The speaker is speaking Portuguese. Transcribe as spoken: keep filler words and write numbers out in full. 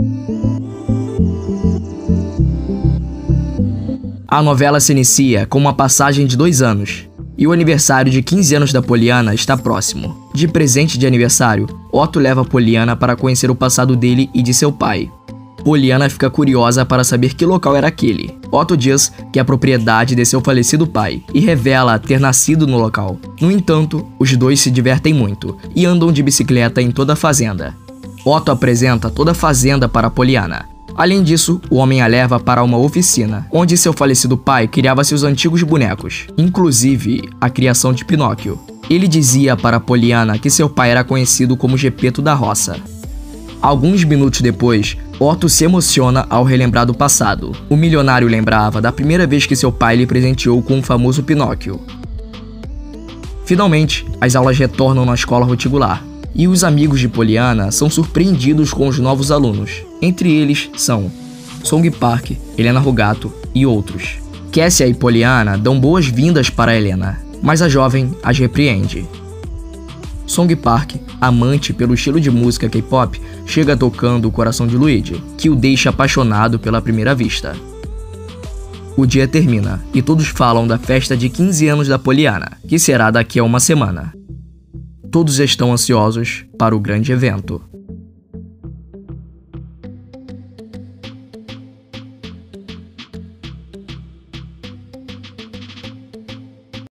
A novela se inicia com uma passagem de dois anos, e o aniversário de quinze anos da Poliana está próximo. De presente de aniversário, Otto leva Poliana para conhecer o passado dele e de seu pai. Poliana fica curiosa para saber que local era aquele. Otto diz que é a propriedade de seu falecido pai e revela ter nascido no local. No entanto, os dois se divertem muito e andam de bicicleta em toda a fazenda. Otto apresenta toda a fazenda para Poliana. Além disso, o homem a leva para uma oficina, onde seu falecido pai criava seus antigos bonecos, inclusive a criação de Pinóquio. Ele dizia para Poliana que seu pai era conhecido como Gepeto da Roça. Alguns minutos depois, Otto se emociona ao relembrar do passado. O milionário lembrava da primeira vez que seu pai lhe presenteou com o famoso Pinóquio. Finalmente, as aulas retornam na escola reticular, e os amigos de Poliana são surpreendidos com os novos alunos. Entre eles são Song Park, Helena Rugato e outros. Cassia e Poliana dão boas-vindas para Helena, mas a jovem as repreende. Song Park, amante pelo estilo de música K-pop, chega tocando o coração de Luigi, que o deixa apaixonado pela primeira vista. O dia termina e todos falam da festa de quinze anos da Poliana, que será daqui a uma semana. Todos estão ansiosos para o grande evento.